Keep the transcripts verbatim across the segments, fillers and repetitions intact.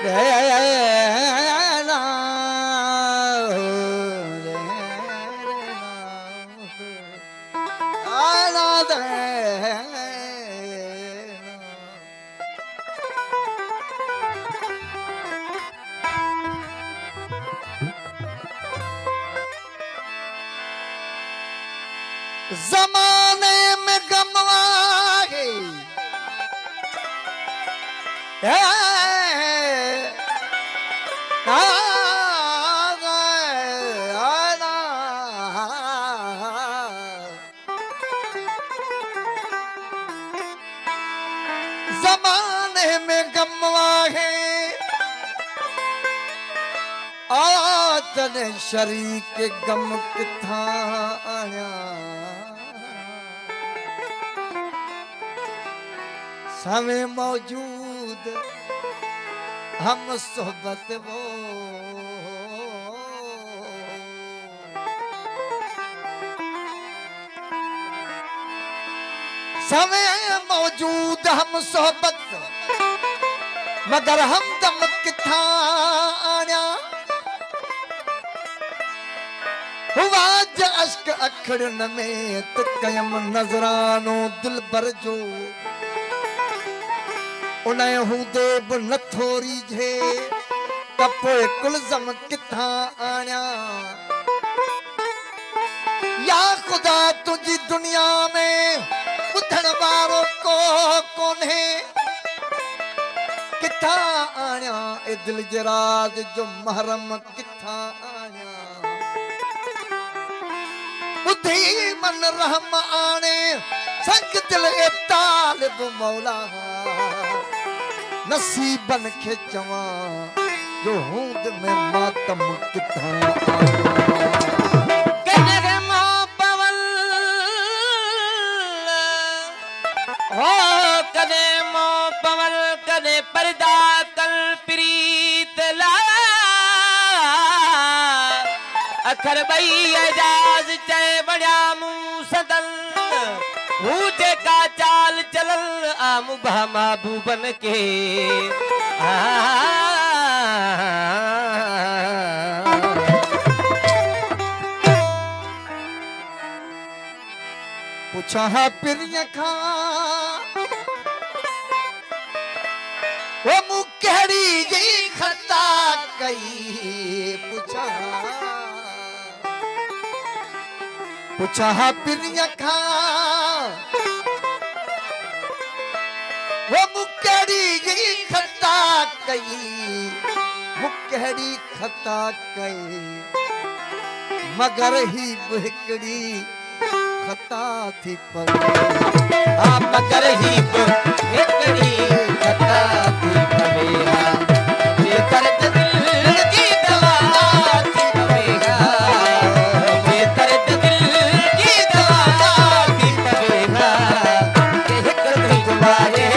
जमाने में गमवागे जमाने में गमवागे आतन शरीक गम किथा आया समय मौजूद हम सोहबत वो समय मौजूद हम सोहबत मगर हम दम किथा आया हुआ अश्क अखड़न में त कयम नजरानो दिल भर जो उन्हें हूंदे बि न थोरी जे कपोए कुलज़म किथा आया या खुदा तुझी दुनिया में ॿुधण वारो को कोन्हे किथा आया ए दिल जे राज जो महरम किथा आया ॿुधी मन रहम आणे संग दिल ए तालिब मौला नसीबन के चवा जो हूंद में मातम किथा कदे मो पवल हो कदे मो पवल कदे पर्दा कल प्रीत ला अखर बई एजाज चए बड़ा मुंह सदल मुझे का चाल चलल आम महबूबन के पूछा पिरिय खा वो मुँह कहड़ी जी खता कई पूछा पूछा पिरिय खा वो मुकड़ी गई खता कई मुकड़ी खता कई मगर ही बिकड़ी खता थी पर आ मगर ही बिकड़ी खता थी पवेगा ये दर्द दिल की दवा थी पवेगा ये दर्द दिल की दवा थी पवेगा ये हिकड़ तुम्हारे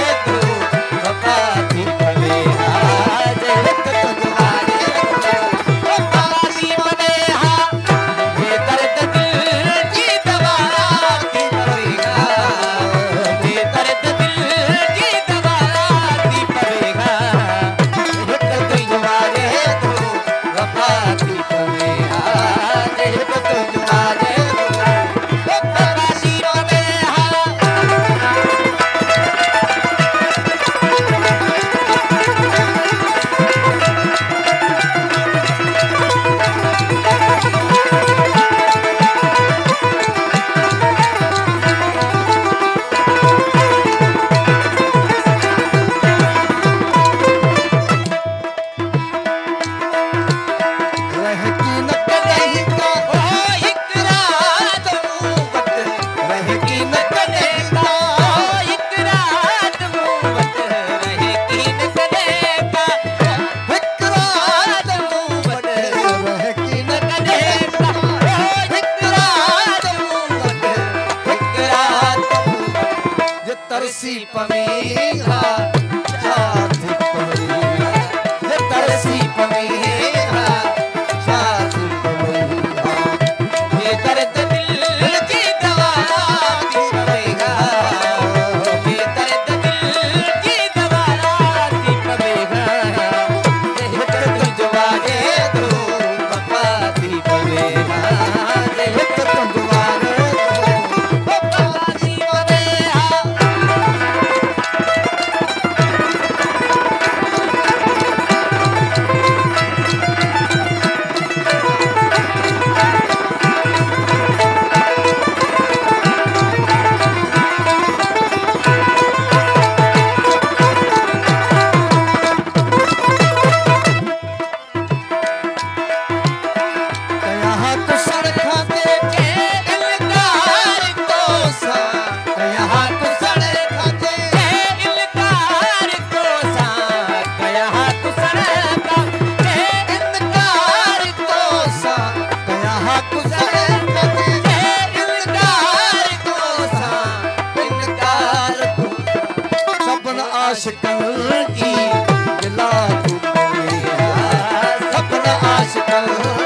आशिकन की दिला तू सपना आशिकन